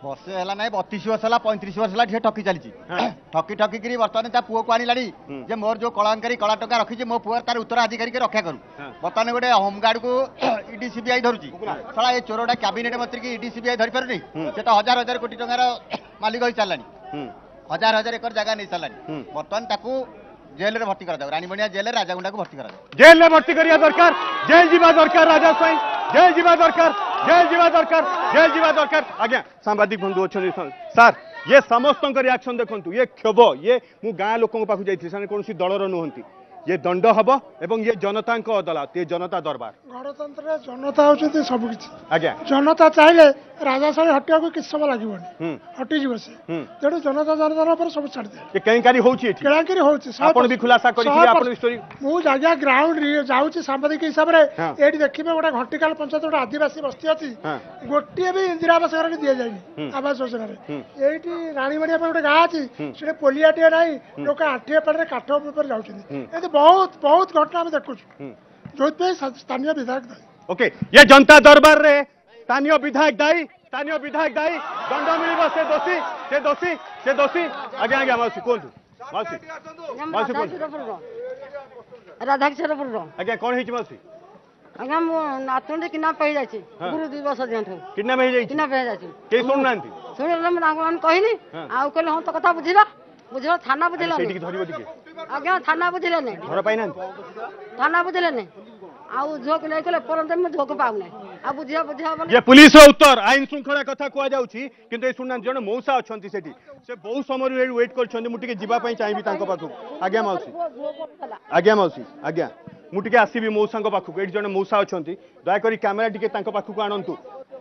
वर्ष है ना 32 वर्ष है 35 वर्ष है ठकी चली ठकी ठकी बर्तमान ता पुओ को आनी जे मोर जो कलाकारी कला टका रखी मो पुअर तार उत्तराधिकारी के रक्षा करू बर्तमान गोटे होमगार्ड को ईडी सीबीआई धरुची साला ये चोरटा कैबिनेट मंत्री की ईडी सीबीआई धरी पारुनी से तो हजार हजार कोटी टंकार मालिक हो सारानी हजार हजार एकर जगह नहीं सारानी बर्तमान ताकू जेल रे भर्ती करा रानीबणिया जेल राजागुंडा को भर्ती करा जेल रे भर्ती करिया दरकार जेल जीवा दरकार राजा स्वाई जेल जीवा दरकार जेल जीवा दरकार जेल जीवा दरकार आज्ञा सांबादिक बंधु अच्छे सर ये समस्त रिएक्शन देखंतु ये क्षोभ ये मु गाँ लोक पाखु जाइथि साने कोनसी दलर नुहंती ये दंड हम एवं ये जनता अदालत ये जनता दरबार गणतंत्र जनता होती सबकि आज्ञा जनता चाहिए राजाशाही हटिया को किस समय लगे हटिजी से तेणु जनता जनता पर सब छाड़ दे केंकारी होची एठी केंकारी होची आपण भी खुलासा करिथि आपण स्टोरी मु जागा ग्राउंड जाउची सांबादिक हिसाब रे एठी देखिबे गोटा घंटिकाल पंचायत गोटा आदिवासी बस्ती अछि गोटिए भी इंदिरा आवास घर दिया जायनी आवास योजना रे एठी रानीबणिया पर गोटे गाँ अछि सेटे पोलियाटिया नाही लोक आठिया पर काठ ऊपर जाउछिन ए बहुत बहुत घटना हम देखु जो स्थानीय विधायक दायी ओके ये जनता दरबार रे स्थानीय विधायक दायी दंड मिल से दोषी से दोषी से दोषी आगे आगे मौसी कोंतु मौसी राधाकिशोरपुर आज्ञा कौन है मौसी आज्ञा मो नातुंडे किडनैप हो जाछि गुरु 2 वर्ष दिनठु किडनैप हो जाछि किडनैप हो जाछि के सुन नांती सुनले म नागन कहली आ कहले हम तो कथा बुझिला बुझलो थाना बुझिला सेठी धरिबो दिके आज्ञा थाना बुझिले ने घर पाइ नांती थाना बुझिले ने आउ झोक ले कहले परंत म झोक पाउ नै आ बुझिया बोले ये पुलिस रो उत्तर आईन श्रृंखला कथा कुआ जाउची किंतु ए सुनना जण मौसा अछंती सेठी से बहुत समय वेट करछंती मु टिके जीवा पई चाहिबी तांको पाखु आज्ञा मौसी आज्ञा मु टिके आसीबी मौसांको पाखु एठी जण मौसा अछंती दया करी कैमरा टिके तांको पाखु आनंतु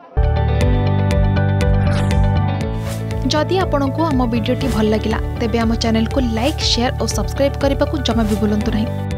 जदि आपंक आम भिडी भल लगा तेब आम चैनल को लाइक शेयर और सब्सक्राइब करने को जमा भी भूलु नहीं।